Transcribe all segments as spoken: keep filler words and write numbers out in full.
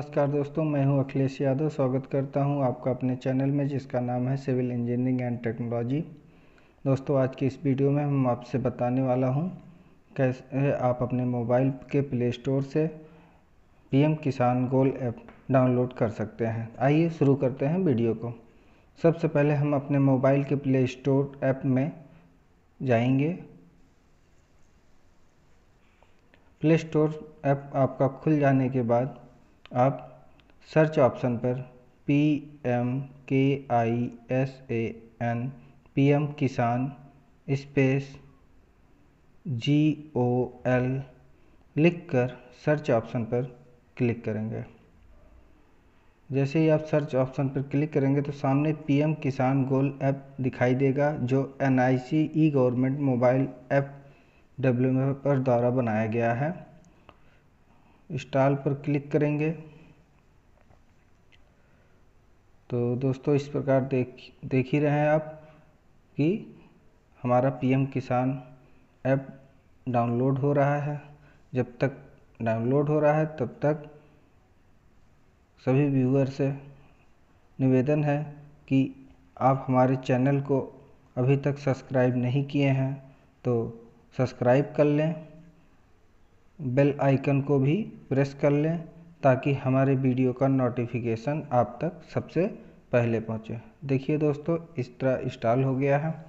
नमस्कार दोस्तों, मैं हूं अखिलेश यादव। स्वागत करता हूं आपका अपने चैनल में जिसका नाम है सिविल इंजीनियरिंग एंड टेक्नोलॉजी। दोस्तों, आज की इस वीडियो में हम आपसे बताने वाला हूं कैसे आप अपने मोबाइल के प्ले स्टोर से पीएम किसान गोल ऐप डाउनलोड कर सकते हैं। आइए शुरू करते हैं वीडियो को। सबसे पहले हम अपने मोबाइल के प्ले स्टोर ऐप में जाएंगे। प्ले स्टोर ऐप आपका खुल जाने के बाद आप सर्च ऑप्शन पर P M K I S A N P M Kisan space G O L लिख कर सर्च ऑप्शन पर क्लिक करेंगे। जैसे ही आप सर्च ऑप्शन पर क्लिक करेंगे तो सामने पीएम किसान गोल ऐप दिखाई देगा, जो N I C E government mobile app developer द्वारा बनाया गया है। इंस्टॉल पर क्लिक करेंगे तो दोस्तों इस प्रकार देख देख ही रहे हैं आप कि हमारा पीएम किसान ऐप डाउनलोड हो रहा है। जब तक डाउनलोड हो रहा है तब तक सभी व्यूअर से निवेदन है कि आप हमारे चैनल को अभी तक सब्सक्राइब नहीं किए हैं तो सब्सक्राइब कर लें, बेल आइकन को भी प्रेस कर लें ताकि हमारे वीडियो का नोटिफिकेशन आप तक सबसे पहले पहुंचे। देखिए दोस्तों, इस तरह इंस्टॉल हो गया है।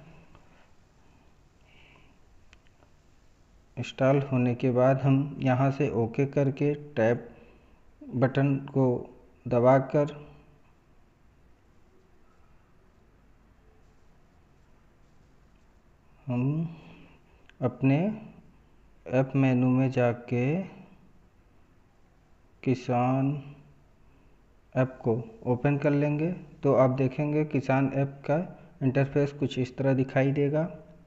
इंस्टॉल होने के बाद हम यहां से ओके करके टैब बटन को दबाकर हम अपने ऐप मेनू में जाके किसान ऐप को ओपन कर लेंगे तो आप देखेंगे किसान ऐप का इंटरफेस कुछ इस तरह दिखाई देगा।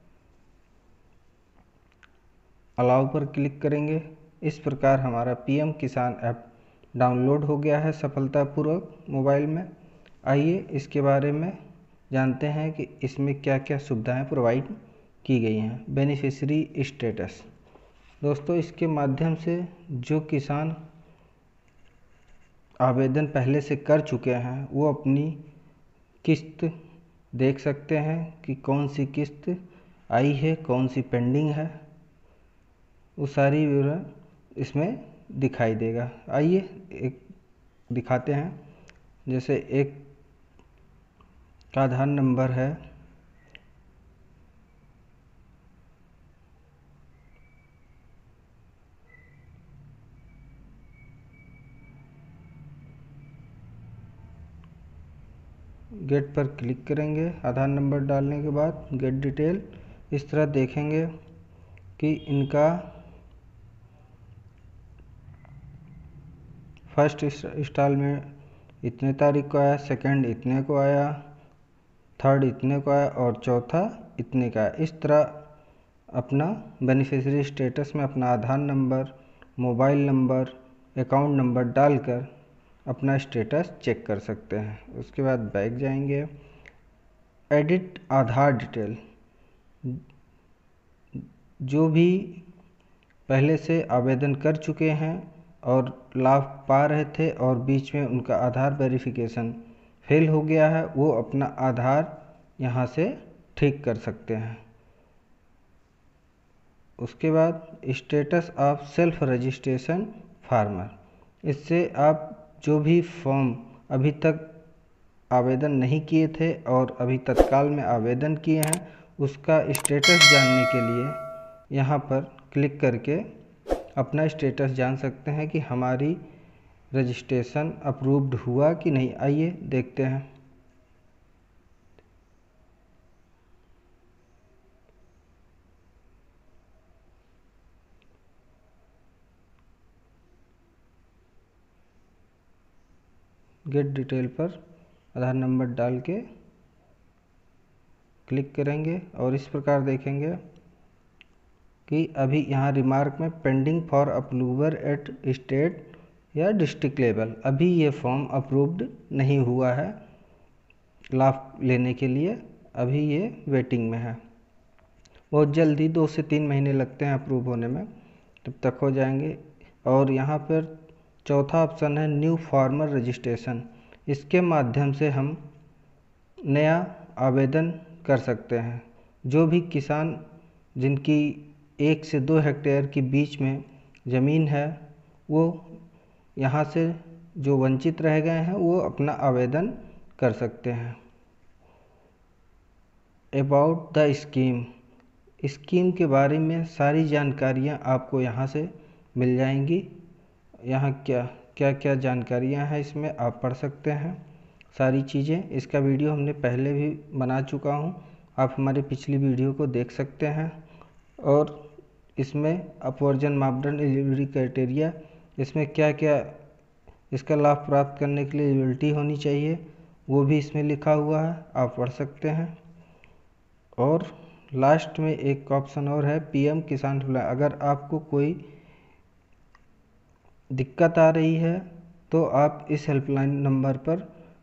अलाउ पर क्लिक करेंगे। इस प्रकार हमारा पीएम किसान ऐप डाउनलोड हो गया है सफलतापूर्वक मोबाइल में। आइए इसके बारे में जानते हैं कि इसमें क्या क्या सुविधाएं प्रोवाइड की गई हैं। बेनिफिशियरी स्टेटस, दोस्तों इसके माध्यम से जो किसान आवेदन पहले से कर चुके हैं वो अपनी किस्त देख सकते हैं कि कौन सी किस्त आई है, कौन सी पेंडिंग है, वो सारी विवरण इसमें दिखाई देगा। आइए एक दिखाते हैं। जैसे एक का आधार नंबर है, गेट पर क्लिक करेंगे। आधार नंबर डालने के बाद गेट डिटेल इस तरह देखेंगे कि इनका फर्स्ट इंस्टॉलमेंट इतने तारीख को आया, सेकंड इतने को आया, थर्ड इतने को आया और चौथा इतने का आया। इस तरह अपना बेनिफिशियरी स्टेटस में अपना Aadhaar number, mobile number, account number डालकर अपना स्टेटस चेक कर सकते हैं। उसके बाद बैक जाएंगे। एडिट आधार डिटेल, जो भी पहले से आवेदन कर चुके हैं और लाभ पा रहे थे और बीच में उनका आधार वेरिफिकेशन फेल हो गया है, वो अपना आधार यहाँ से ठीक कर सकते हैं। उसके बाद status of self registration farmer, इससे आप जो भी फॉर्म अभी तक आवेदन नहीं किए थे और अभी तत्काल में आवेदन किए हैं उसका स्टेटस जानने के लिए यहाँ पर क्लिक करके अपना स्टेटस जान सकते हैं कि हमारी रजिस्ट्रेशन अप्रूव्ड हुआ कि नहीं। आइए देखते हैं। गेट डिटेल पर आधार नंबर डाल के क्लिक करेंगे और इस प्रकार देखेंगे कि अभी यहाँ रिमार्क में pending for approval at state या डिस्ट्रिक्ट लेवल, अभी ये फॉर्म अप्रूव्ड नहीं हुआ है लाभ लेने के लिए, अभी ये वेटिंग में है। बहुत जल्दी दो से तीन महीने लगते हैं अप्रूव होने में, तब तक हो जाएंगे। और यहाँ पर चौथा ऑप्शन है न्यू फार्मर रजिस्ट्रेशन। इसके माध्यम से हम नया आवेदन कर सकते हैं। जो भी किसान जिनकी एक से दो हेक्टेयर के बीच में ज़मीन है, वो यहाँ से जो वंचित रह गए हैं वो अपना आवेदन कर सकते हैं। अबाउट द स्कीम, स्कीम के बारे में सारी जानकारियाँ आपको यहाँ से मिल जाएंगी। यहाँ क्या क्या क्या जानकारियाँ हैं इसमें आप पढ़ सकते हैं सारी चीज़ें। इसका वीडियो हमने पहले भी बना चुका हूँ, आप हमारी पिछली वीडियो को देख सकते हैं। और इसमें अपवर्जन मापदंड, एलिजिबिलिटी क्राइटेरिया, इसमें क्या क्या इसका लाभ प्राप्त करने के लिए एलिजिबिलिटी होनी चाहिए वो भी इसमें लिखा हुआ है, आप पढ़ सकते हैं। और लास्ट में एक ऑप्शन और है पीएम किसान हेल्पलाइन। अगर आपको कोई दिक्कत आ रही है तो आप इस हेल्पलाइन नंबर पर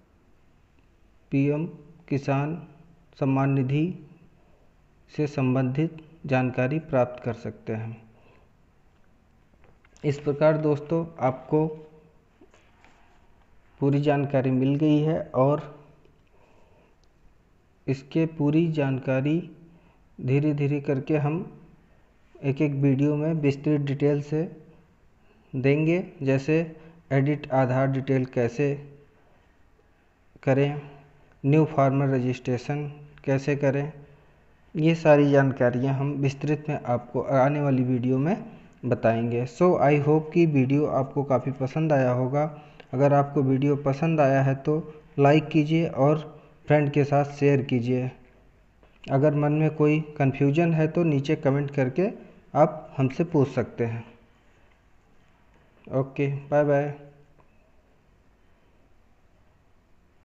पीएम किसान सम्मान निधि से संबंधित जानकारी प्राप्त कर सकते हैं। इस प्रकार दोस्तों आपको पूरी जानकारी मिल गई है और इसके पूरी जानकारी धीरे धीरे करके हम एक एक वीडियो में विस्तृत डिटेल से देंगे। जैसे एडिट आधार डिटेल कैसे करें, न्यू फार्मर रजिस्ट्रेशन कैसे करें, ये सारी जानकारियां हम विस्तृत में आपको आने वाली वीडियो में बताएंगे। सो आई होप कि वीडियो आपको काफ़ी पसंद आया होगा। अगर आपको वीडियो पसंद आया है तो लाइक कीजिए और फ्रेंड के साथ शेयर कीजिए। अगर मन में कोई कन्फ्यूजन है तो नीचे कमेंट करके आप हमसे पूछ सकते हैं। Okay, bye bye.